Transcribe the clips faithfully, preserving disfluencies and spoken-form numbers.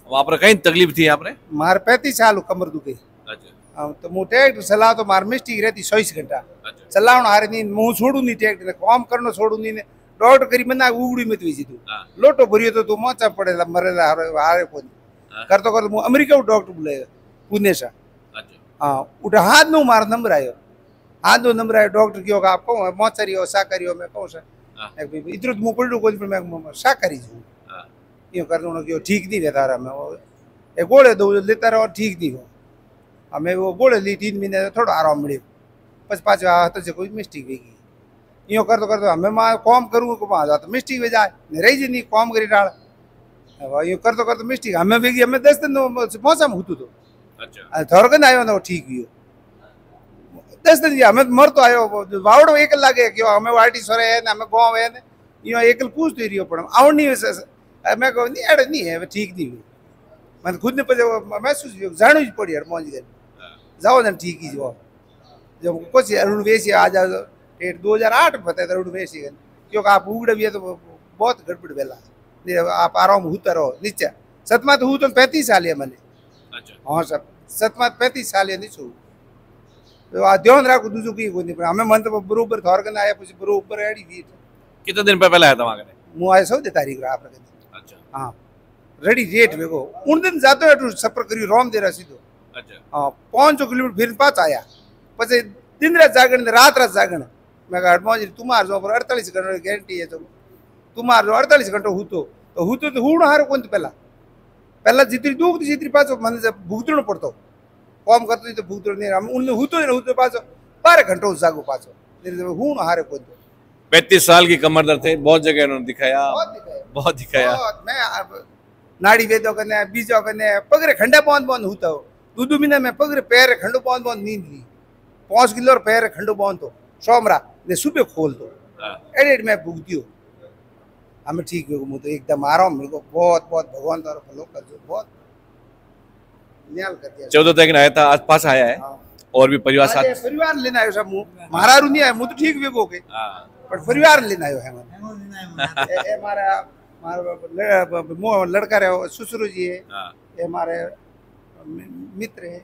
वहाँ पर कहीं तकलीफ थी आपने? मारे पैंतीस साल कमर दुखे। अच्छा तो मु ट्रैक्टर चला तो मार मिस्टेक रहती चौबीस घंटा अच्छा चलावण हारे नहीं मुँह छोड़ू नहीं ट्रैक्टर ने काम करनो छोड़ू नहीं ने डॉक्टर करी मना उगड़ी मत वीसी तू हाँ। लोटो भरियो तो तू मोचा पड़ेला मरेला हारे हारे कोनी हाँ। करतो करतो मु अमेरिका डॉक्टर बुलायो पुणे से अच्छा हाँ उठा हाथ नो मार नंबर आयो हाथ नो नंबर आयो डॉक्टर कियो का आप कहूँ मोचरी हो साकारी हो मैं कहूँ सा हाँ। इतरो मु पड़ो कोनी पर मैं साकारी जू हाँ। यो कर दो कि ठीक नहीं रहता रहा मैं वो एक गोले दो लेता रहो ठीक नहीं हो हमें वो गोले ली तीन महीने थोड़ा आराम मिले बस पाँच हाथ से कोई मिस्टेक होगी यो कर दो कर दो हमें माँ कॉम करूँ को वहाँ जाता मिस्टेक में जाए रही जी नहीं कॉम करी डाल यो कर दो कर दो मिस्टेक हमें बेगी हमें दस दिन मौसम हुतू तो अच्छा थोड़कन आयो ना वो ठीक हुई दस दिन हमें मर तो आयो वावड़ो एक लागे क्यों हमें वाटी सोरे है ना हमें गाँव है ना यो एक पूछ तो रही पड़ा आउट नहीं मैं कहूँ नहीं अड़े नहीं है ठीक नहीं हुई मैंने खुद ने पहले महसूस जाणू ही पड़ी यार मौज गई जाओ ना ठीक ही जो जब कुछ अरुण वेशी आ जाओ डेट दो हजार आठ बताए तो अरुण वेशी क्योंकि आप उगड़ भी है तो बहुत गड़बड़ बेला नहीं आप आराम होता रहो नीचे सतमा तो हूँ तो पैंतीस साल है मैंने अच्छा हाँ सर सतमा पैंतीस साल है नहीं छू तो आ ध्यान रखो दूसरों की कोई नहीं हमें मन तो बरोबर थोड़कन आया પછી बरोबर एडी वीट कितने दिन पहले आया था वहाँ के? હું આયો ચૌદ તારીખ आप अच्छा हाँ रेडी रेट वेगो उन दिन जातो एटू सफर करी रोम देरा सीधो अच्छा हाँ पाँच सौ किलोमीटर फिर पाच आया પછી दिन रात जागण ने रात रात जागण मैं कहा हटमोज तुम्हार जो पर अड़तालीस घंटे गारंटी है तो तुम्हार जो अड़तालीस घंटे हूतो तो हूतो तो हूण हारो कोन पहला पहला जितनी दुख जितनी पाछो मन से भुगतणो पड़तो काम करतो तो भुगतणो नहीं हम उन हूतो ने हूतो पाछो बारह घंटो जागो पाछो नहीं हूण हारे कोन पैंतीस साल की कमर दर्द थे, बहुत जगह उन्होंने दिखाया बहुत दिखाया बहुत दिखाया बहुत मैं अब नाड़ी वेदो कने बीजो कने पगरे खंडा बंद बंद होता हो दो दो महीने में पगरे पैर खंडो बंद बंद नींद ली पाँच किलो और पैर खंडो बंद तो सोमरा ने सुबह खोल दो एडेड में भुगती हो हमें ठीक हो मुझे एकदम आराम मेरे को बहुत बहुत भगवान तारो फलो कर जो बहुत न्याल कर दिया चौदह तारीख आया था आज पास आया है और भी परिवार साथ परिवार लेना आयो सब मारा रू नहीं आया मुझे ठीक वे को के पर परिवार लेना आयो है ए ए मारा मारा मो लड़का रहे ससुर जी है ये हमारे मित्र है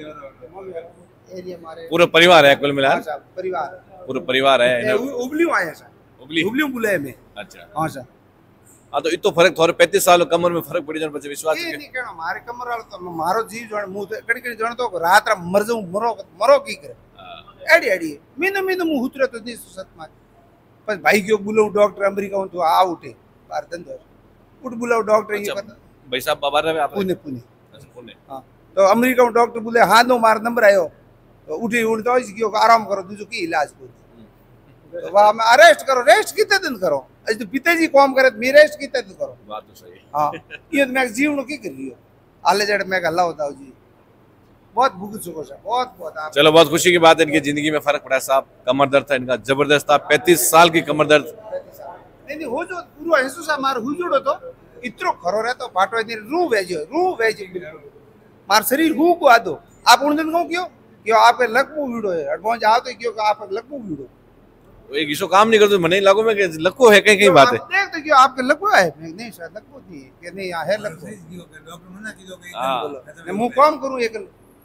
हमारे पूरा परिवार है कुल मिला परिवार पूरा परिवार है उबली आया सर उबली उबली बुलाए में अच्छा हाँ सर हाँ तो इतो फर्क थोड़े पैंतीस साल कमर में फर्क पड़ी जाने पर विश्वास ये नहीं कहना मारे कमर वाला तो मारो जीव जो मुंह तो कड़ी कड़ी जण तो रात रा मर जाऊं मरो मरो की करे एडी एडी मीनू मीनू मुंह उतरे तो नहीं सत मार पर भाई क्यों बुलाऊं डॉक्टर अमेरिका हूं तो आ उठे बार धंधो उठ बुलाओ डॉक्टर ये पता भाई साहब बाबा रहे आप पुणे पुणे अच्छा पुणे हां तो अमेरिका में डॉक्टर बोले हां नो मार नंबर आयो तो उठी उठ तो क्यों आराम करो दूसरो की इलाज को तो वहां में अरेस्ट करो रेस्ट कितने दिन करो आज तो पिताजी काम करे मैं रेस्ट कितने दिन करो बात तो सही है हां ये मैं जीवन की कर रही हो आले जड़ मैं हल्ला होता हूं जी बहुत भूख चुको सर बहुत बहुत आप चलो बहुत खुशी की बात है इनकी जिंदगी में फर्क पड़ा साहब कमर दर्द था इनका जबरदस्त था पैंतीस साल की कमर दर्द नहीं नहीं हो जो पूरा हेसु सा मार हुजोड़ो तो इतरो खरो रहतो फाटो नहीं रू वेजो रू वेज मार शरीर हु को आदो आप उन दिन को क्यों क्यों आपके लकमू वीडो है एडवांस आओ तो क्यों आप लकमू वीडो एक इसो काम नहीं करते मने लागो में कि लक्को है कहीं कहीं बात है देख तो क्यों आपके लकमू है नहीं शायद लकमू नहीं कि नहीं है लकमू डॉक्टर मना की जो मैं मुंह काम करूं एक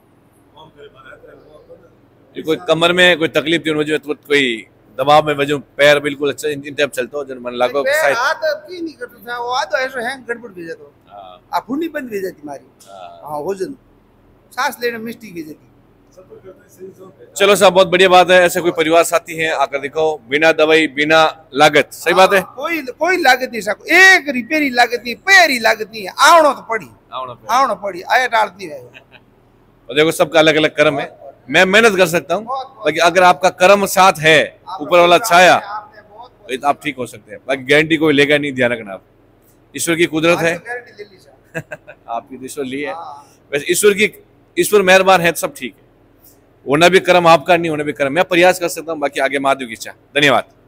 ये कोई कमर में कोई तकलीफ थी मुझे तो कोई दबाव में वजह पैर बिल्कुल अच्छा इन टाइप चलता हो जन मन लागो शायद हाथ की नहीं करता था वो आदो ऐसे हैंग गड़बड़ भेजा तो हां आप हुनी बंद भेजा थी मारी हां हो जन सांस लेने मिस्टेक भेजा थी चलो साहब बहुत बढ़िया बात है ऐसे कोई परिवार साथी हैं आकर देखो बिना दवाई बिना लागत सही बात है कोई कोई लागत नहीं सको एक रिपेयरी लागत नहीं पैरी लागत नहीं आवणो तो पड़ी आवणो आवणो पड़ी आया डालती है और देखो सबका अलग अलग कर्म है मैं मेहनत कर सकता हूँ बाकी अगर आपका कर्म साथ है ऊपर वाला छाया तो आप ठीक हो सकते हैं बाकी गारंटी कोई लेगा नहीं ध्यान रखना आप ईश्वर की कुदरत है आपकी ईश्वर ली है वैसे ईश्वर की ईश्वर मेहरबान है सब ठीक है होना भी कर्म आपका नहीं होना भी कर्म मैं प्रयास कर सकता हूँ बाकी आगे महादेव की इच्छा धन्यवाद।